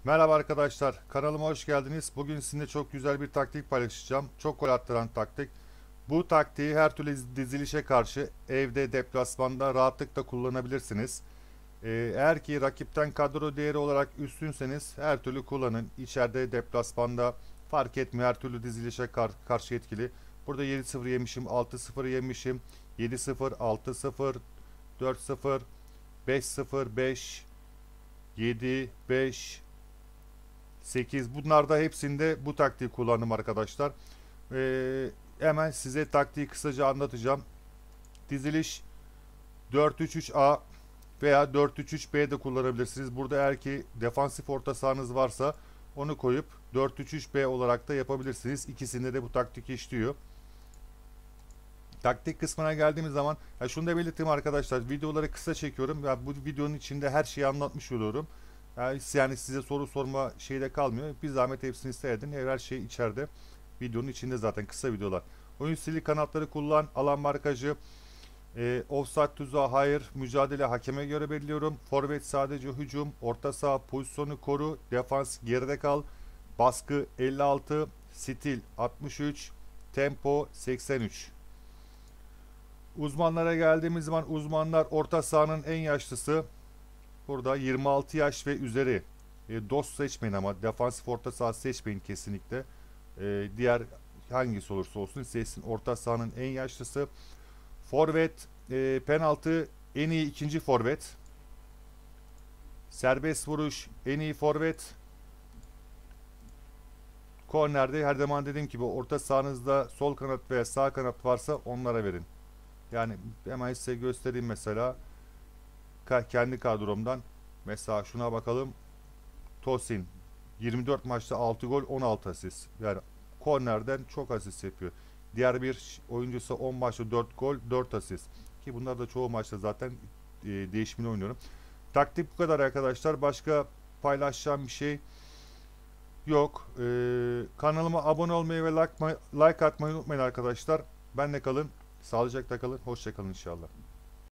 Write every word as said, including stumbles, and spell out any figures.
Merhaba arkadaşlar, kanalıma hoş geldiniz. Bugün sizinle çok güzel bir taktik paylaşacağım. Çok gol attıran taktik. Bu taktiği her türlü dizilişe karşı evde, deplasmanda rahatlıkla kullanabilirsiniz. Ee, eğer ki rakipten kadro değeri olarak üstünseniz her türlü kullanın. İçeride, deplasmanda fark etmiyor. Her türlü dizilişe kar karşı etkili. Burada yedi sıfır yemişim, altı sıfır yemişim, yedi sıfır, altı sıfır, dört sıfır, beş sıfır, beş, yedi, beş, sekiz, bunlarda hepsinde bu taktiği kullandım arkadaşlar. Ee, hemen size taktiği kısaca anlatacağım. Diziliş dört üç üç A veya dört üç üç B de kullanabilirsiniz. Burada eğer ki defansif orta sahanız varsa onu koyup dört üç üç B olarak da yapabilirsiniz. İkisinde de bu taktik işliyor. Taktik kısmına geldiğimiz zaman ya şunu da belirteyim arkadaşlar, videoları kısa çekiyorum. Ya bu videonun içinde her şeyi anlatmış oluyorum. Yani, yani size soru sorma şeyi de kalmıyor. Bir zahmet hepsini seyredin. Her şey içeride. Videonun içinde zaten kısa videolar. Oyun stili, kanatları kullan, alan markajı, e, offside tuzağı hayır, mücadele hakeme göre belirliyorum. Forvet sadece hücum, orta saha pozisyonu koru, defans geride kal, baskı elli altı, stil altmış üç, tempo seksen üç. Uzmanlara geldiğimiz zaman uzmanlar orta sahanın en yaşlısı. Burada yirmi altı yaş ve üzeri. E, dost seçmeyin ama defansif orta saha seçmeyin kesinlikle. E, diğer hangisi olursa olsun seçsin. Orta sahanın en yaşlısı. Forvet, e, penaltı en iyi ikinci forvet. Serbest vuruş en iyi forvet. Kornerde her zaman dediğim gibi orta sahanızda sol kanat veya sağ kanat varsa onlara verin. Yani hemen size göstereyim mesela kendi kadromdan. Mesela şuna bakalım. Tosin yirmi dört maçta altı gol, on altı asist. Yani kornerden çok asist yapıyor. Diğer bir oyuncusu on maçta dört gol, dört asist. Ki bunlar da çoğu maçta zaten e, değişimini oynuyorum. Taktik bu kadar arkadaşlar. Başka paylaşacağım bir şey yok. E, kanalıma abone olmayı ve like, like atmayı unutmayın arkadaşlar. Benle kalın. Sağlıcakla kalın. Hoşça kalın inşallah.